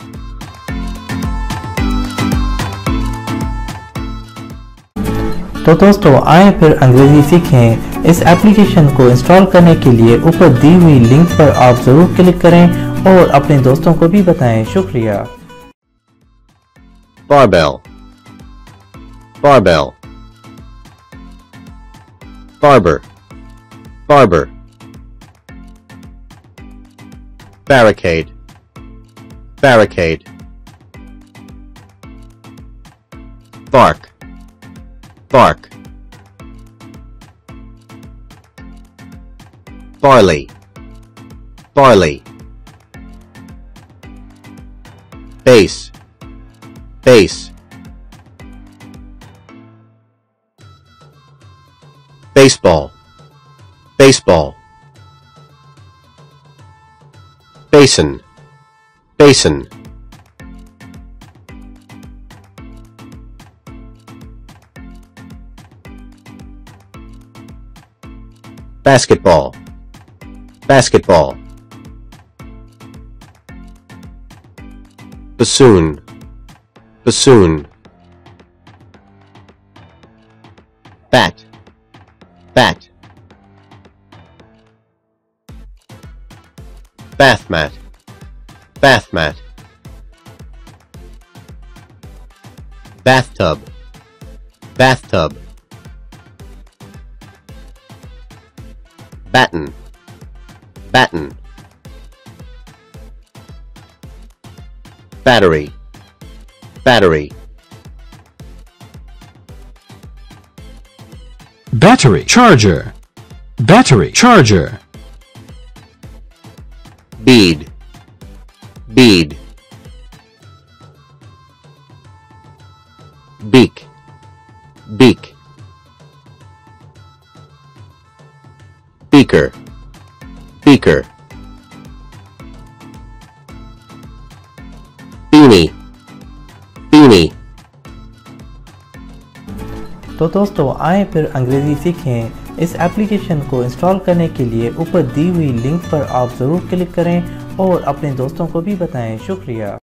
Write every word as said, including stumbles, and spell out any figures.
تو دوستو آئیں پھر انگریزی سیکھیں۔ اس ایپلیکیشن کو انسٹال کرنے کے لیے اوپر دی ہوئی لنک پر آپ ضرور کلک کریں اور اپنے دوستوں کو بھی بتائیں۔ شکریہ۔ Barbell. Barbell. Barber. Barber. Barricade. Barricade. Bark. Bark. Barley. Barley. Base. Base. Baseball. Baseball. Basin. Basin. Basketball. Basketball. Bassoon. Bassoon. Bat. Bat. Bath mat. Bath mat. Bathtub. Bathtub. Batten. Batten. Battery. Battery. Battery charger. Battery charger. Bead. Bead. Beak. Beak. Beaker. Beaker. Beanie. Beanie. تو دوستو آئیں پھر انگریزی سیکھیں۔ اس application کو install کرنے کے لیے اوپر دی ہوئی لنک پر آپ ضرور کلک کریں اور اپنے دوستوں کو بھی بتائیں۔ شکریہ۔